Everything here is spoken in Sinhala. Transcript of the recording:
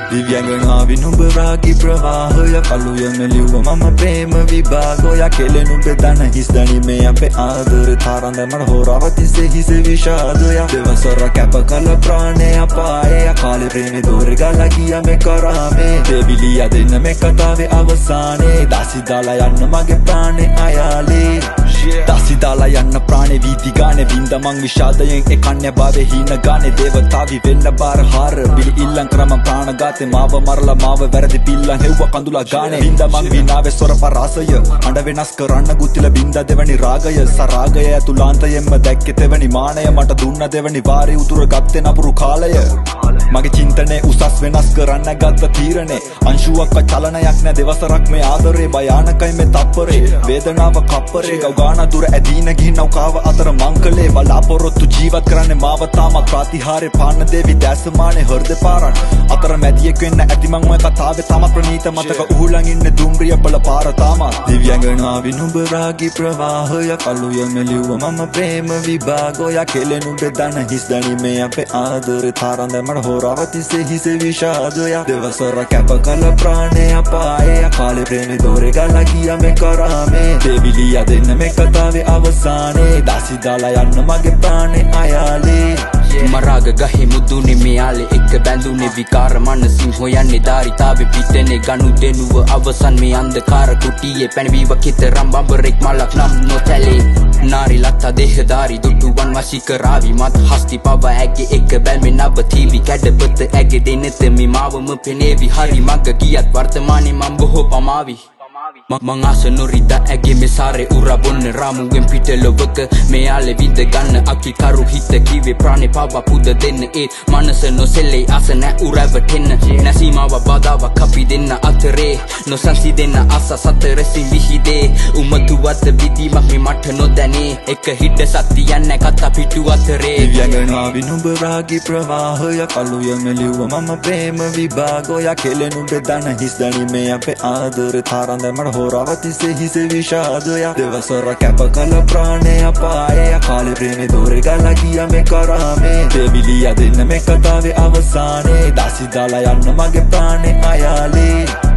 දිව්‍යංගනාවි නුඹ රාගී ප්‍රවාහය කළුයම ලිව්ව මම ප්‍රේම විභාගය කෙලෙ නුඹ දන හිස් දනිමේ අපේ ආදරේ තරඳ මට හොරවතිසේ හිස විෂාදය දෙවසර කැප කළ ප්‍රාණය අපායේ අකාලේ ප්‍රේමේ දෝරේ ගලා ගියා මේ කරාමේ දෙවිලිය දෙන්න මේ කතාවේ අවසානේ දාසි දාලා යන්න මගේ ප්‍රාණේ අයාලේ දාසි දාලා යන්න ප්‍රාණේ වීති ගානේ වින්ද මං විෂාදයෙන් එකන්නේ භාවේ හීන ගානේ දේවතාවි වෙන්න බාර හාර බිලි ඉල්ලන් කරම ප්‍රාණගත මාව මරලා මාව වැරදි පිල්ලන් හෙව්ව කඳුලා ගානේ බින්ද මං විනාවේ සොර පරාසය අඬ වෙනස් කරන්න ගුතිල බින්ද දෙවනි රාගය සරාගය ඇතුලාන්තයෙන්ම දැක්කේ තෙවනි මානය මට දුන්න දෙවනි වාරේ උතුර ගත්තේ නපුරු කාලය මගේ චින්තනේ උසස් වෙනස් කරන්න ගත්ත තීරණේ අංශුවක් චලනයක් නැ දෙවසරක් මේ ආදරේ භයානකයි මේ තප්පරේ වේදනාව කප්පරේ ගවගාන දුර ඇදීන ගිහින් නෞකාව අතර මංකලේ බලාපොරොත්තු ජීවත් කරන්නේ මාව තාමත් ප්‍රතිහාරේ පාන්න දෙවි දැසමානේ හෘද පාරන් අතර මැදියෙක් වෙන්න ඇති මං ඔය කතාවේ තාමත් ප්‍රණීත මතක උහුලන් ඉන්නේ දුම්රිය බල පාර තාමත් දිව්‍යංගනාවි නුඹ රාගී ප්‍රවාහය කළුයම ලිව්ව මම ප්‍රේම විභාගය කෙලෙ නුඹ දන හිස් දනිමේ අපේ ආදරේ තරඳ මට හොරවතිසේ හිස විෂාදය දෙවසර කැප කළ ප්‍රාණය අපායේ අකාලේ ප්‍රේමේ දෝරේ ගලා ගියා මේ කරාමේ දෙවිලිය දෙන්න මේ කතාවේ අවසානේ දාසි දාලා යන්න මගේ ප්‍රාණේ අයාලේ මරාග ගහේ මුදුනේ මෙයාලේ එක්ක බැඳුනේ විකාර මනසින් හොයන්නේ ධාරිතාවේ පිටනේ ගනු දෙනුව අවසන් මේ අන්ධකාර කුටියේ පැනවීව කිතරම් බඹරෙක් මලක් නම් නොතැලේ නාරි ලත්තා දේහදාරි දුටුවන් වශී කරාවි මත් හස්ති පව ඇගේ එක්ක බැල්මේ නවතිවි කැඩපත ඇගේ දෙනෙත මේ මාවම පෙනේවි හරි මග ගියත් වර්තමානයේ මම බොහෝ පමාවි මං ආස නොරිද ඇගේ මේ සාරේ උරා බොන්න රාමුවෙන් පිටලොවක මෙයාලේ විඳ ගන්න අකි කරු හිත කිවේ ප්‍රාණේ පව පුද දෙන්න ඒ මනස නොසෙල්ලේ ආස නැ උරවටෙන්න නැසීමාව බාධාවක් අපි දෙන්න අතරේ නොසන්සි දෙන්න ආස සතරසින් විහිදේ උමතුවත් විදීමක් මේ මට නොදැනේ එක හිට සත්‍යයන් නැ කතා පිටු අතරේ දිව්‍යංගනාවි නුඹ රාගී ප්‍රවාහය කළුයම ලිව්ව මම ප්‍රේම විභාගය කෙලෙ නුඹ දන හිස් දනිමේ අපේ ආදරේ තරඳ මට හොරවතිසේ හිස විෂාදය දෙවසර කැප කළ ප්‍රාණය අපායේ අකාලේ ප්‍රේමේ දෝරේ ගලා ගියා මේ කරාමේ දෙවිලිය දෙන්න මේ කතාවේ අවසානේ දාසි දාලා යන්න මගේ ප්‍රාණේ අයාලේ